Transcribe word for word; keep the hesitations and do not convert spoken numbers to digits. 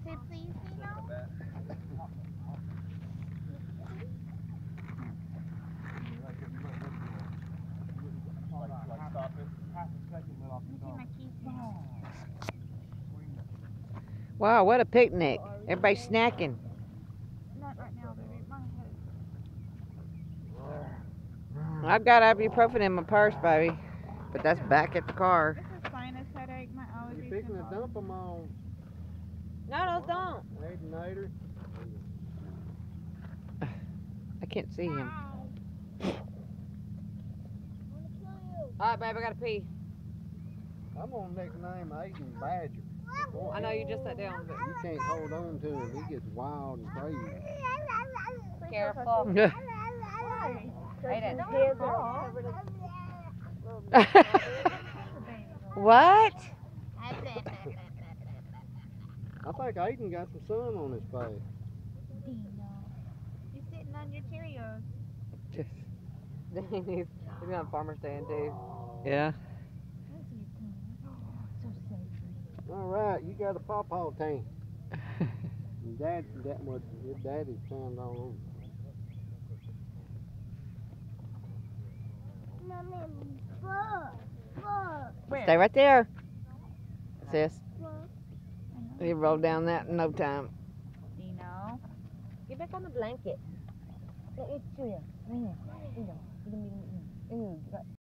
say please, Dino? Wow, what a picnic. Everybody's snacking. Not right now, baby. My head. I've got ibuprofen in my purse, baby. But that's back at the car. It's a sinus headache. My allergies. You fixing to dump them on No, those don't. Aiden. I can't see him. Alright, babe, I gotta pee. I'm gonna nickname Aiden Badger. I know you just sat down, but You can't hold on to him. He gets wild and crazy. careful. Aiden. What? I think Aiden got some sun on his face. Dino. You're sitting on your Cheerios. he's, he's on farmer's stand too. Yeah. All right, you got a pawpaw tank. And Dad, that was your daddy's turned all over. Stay right there, sis. He rolled down that in no time. Dino. Get back on the blanket. Let me chew you.